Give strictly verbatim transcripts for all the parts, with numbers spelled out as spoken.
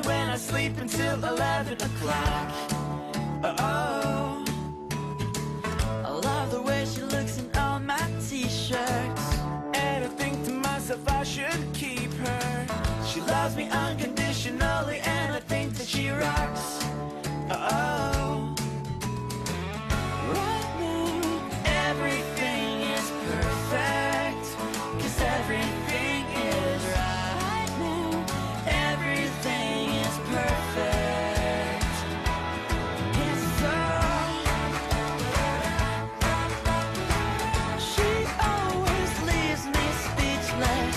when I sleep until eleven o'clock. Oh, I love the way she looks in all my t-shirts, and I think to myself I should keep her. She loves me unconditionally, and I think that she rocks. Oh, right now everything is perfect, 'cause everything is right now. Everything is perfect. It's so. She always leaves me speechless.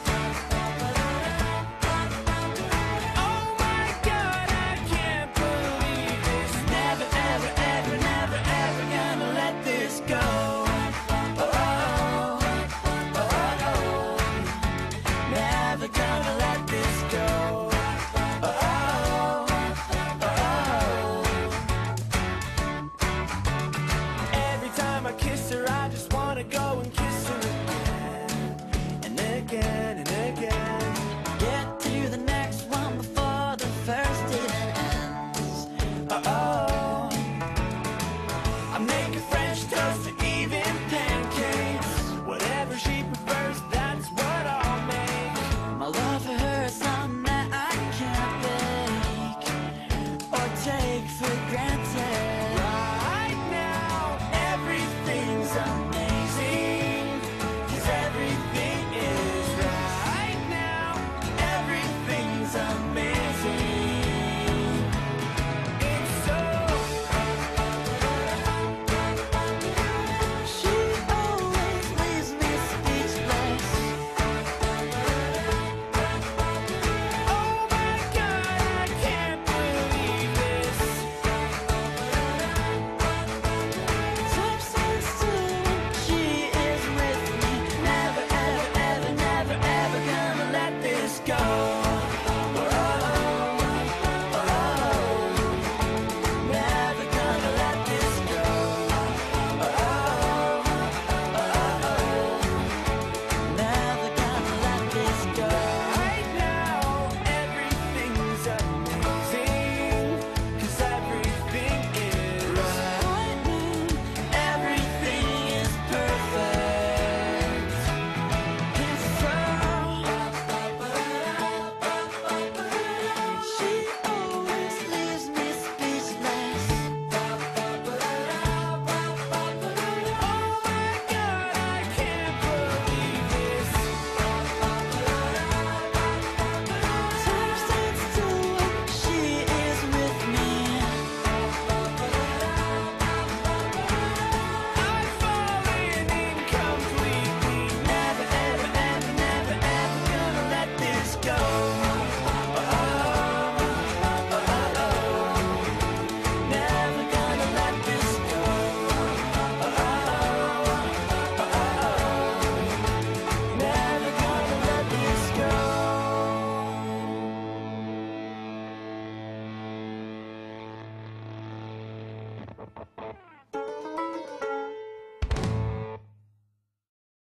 Oh my God, I can't believe this. Never, ever, ever, never, ever gonna let this go. Oh, oh, oh, oh. Never gonna let this go. Oh, oh, oh. Every time I kiss her, I just wanna go and kiss her again and again and again. Get to the next one before the first even ends. Oh, oh. I make a French toast or even pancakes. Whatever she prefers, that's what I'll make. My love for her is something that I can't fake or take for